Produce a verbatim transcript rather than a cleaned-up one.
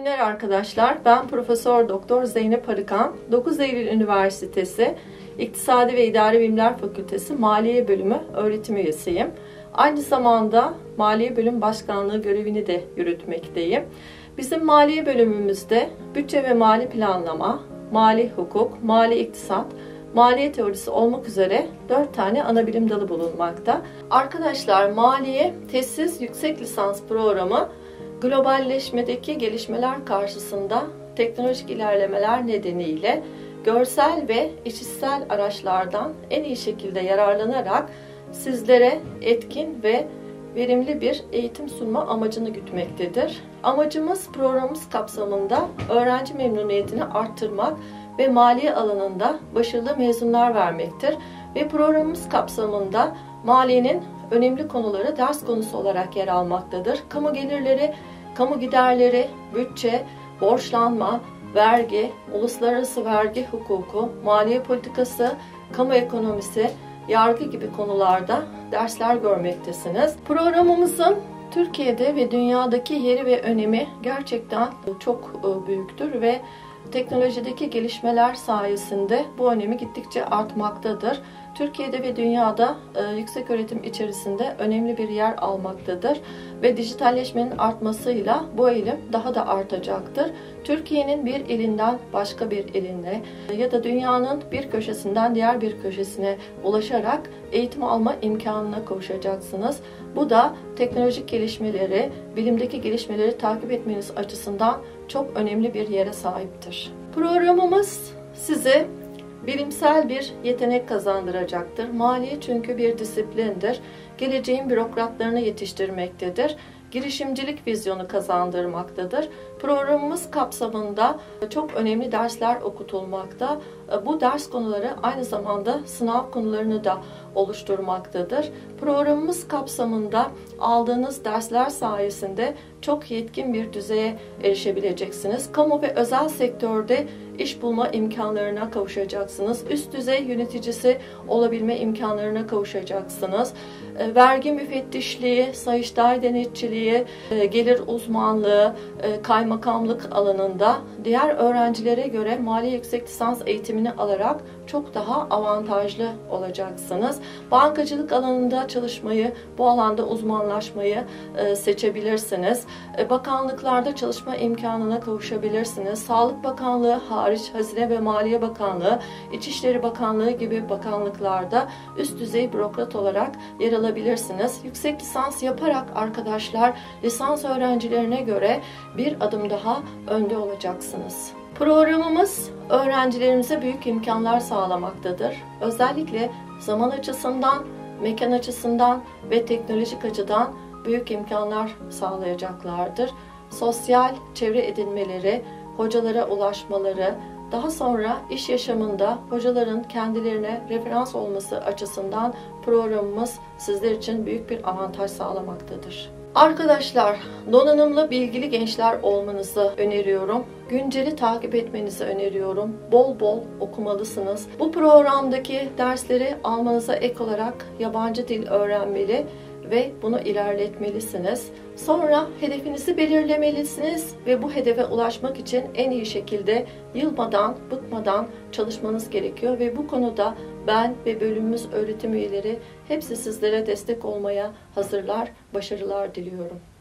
günler arkadaşlar. Ben Profesör Doktor Zeynep Arıkan. dokuz Eylül Üniversitesi İktisadi ve İdari Bilimler Fakültesi Maliye Bölümü öğretim üyesiyim. Aynı zamanda Maliye Bölüm Başkanlığı görevini de yürütmekteyim. Bizim Maliye bölümümüzde bütçe ve mali planlama, mali hukuk, mali iktisat, maliye teorisi olmak üzere dört tane ana bilim dalı bulunmakta. Arkadaşlar, maliye tesis yüksek lisans programı globalleşmedeki gelişmeler karşısında teknolojik ilerlemeler nedeniyle görsel ve işitsel araçlardan en iyi şekilde yararlanarak sizlere etkin ve verimli bir eğitim sunma amacını gütmektedir. Amacımız programımız kapsamında öğrenci memnuniyetini arttırmak ve maliye alanında başarılı mezunlar vermektir. Ve programımız kapsamında maliyenin önemli konuları ders konusu olarak yer almaktadır. Kamu gelirleri, kamu giderleri, bütçe, borçlanma, vergi, uluslararası vergi hukuku, maliye politikası, kamu ekonomisi, yargı gibi konularda dersler görmektesiniz. Programımızın Türkiye'de ve dünyadaki yeri ve önemi gerçekten çok büyüktür ve teknolojideki gelişmeler sayesinde bu önemi gittikçe artmaktadır. Türkiye'de ve dünyada e, yüksek öğretim içerisinde önemli bir yer almaktadır ve dijitalleşmenin artmasıyla bu eğilim daha da artacaktır. Türkiye'nin bir ilinden başka bir iline ya da dünyanın bir köşesinden diğer bir köşesine ulaşarak eğitim alma imkanına kavuşacaksınız. Bu da teknolojik gelişmeleri, bilimdeki gelişmeleri takip etmeniz açısından çok önemli bir yere sahiptir. Programımız size bilimsel bir yetenek kazandıracaktır. Maliye çünkü bir disiplindir. Geleceğin bürokratlarını yetiştirmektedir. Girişimcilik vizyonu kazandırmaktadır. Programımız kapsamında çok önemli dersler okutulmakta. Bu ders konuları aynı zamanda sınav konularını da oluşturmaktadır. Programımız kapsamında aldığınız dersler sayesinde çok yetkin bir düzeye erişebileceksiniz. Kamu ve özel sektörde iş bulma imkanlarına kavuşacaksınız. Üst düzey yöneticisi olabilme imkanlarına kavuşacaksınız. Vergi müfettişliği, Sayıştay denetçiliği, gelir uzmanlığı, kaymakamlık alanında diğer öğrencilere göre mali yüksek lisans eğitimini alarak çok daha avantajlı olacaksınız. Bankacılık alanında çalışmayı, bu alanda uzmanlaşmayı seçebilirsiniz. Bakanlıklarda çalışma imkanına kavuşabilirsiniz. Sağlık Bakanlığı hariç Hazine ve Maliye Bakanlığı, İçişleri Bakanlığı gibi bakanlıklarda üst düzey bürokrat olarak yer alabilirsiniz. Yüksek lisans yaparak arkadaşlar lisans öğrencilerine göre bir adım daha önde olacaksınız. Programımız öğrencilerimize büyük imkanlar sağlamaktadır. Özellikle zaman açısından, mekan açısından ve teknolojik açıdan büyük imkanlar sağlayacaklardır. Sosyal çevre edinmeleri, hocalara ulaşmaları, daha sonra iş yaşamında hocaların kendilerine referans olması açısından programımız sizler için büyük bir avantaj sağlamaktadır. Arkadaşlar, donanımlı, bilgili gençler olmanızı öneriyorum. Günceli takip etmenizi öneriyorum. Bol bol okumalısınız. Bu programdaki dersleri almanıza ek olarak yabancı dil öğrenmeli ve bunu ilerletmelisiniz. Sonra hedefinizi belirlemelisiniz ve bu hedefe ulaşmak için en iyi şekilde yılmadan, bıkmadan çalışmanız gerekiyor ve bu konuda ben ve bölümümüz öğretim üyeleri hepsi sizlere destek olmaya hazırlar, başarılar diliyorum.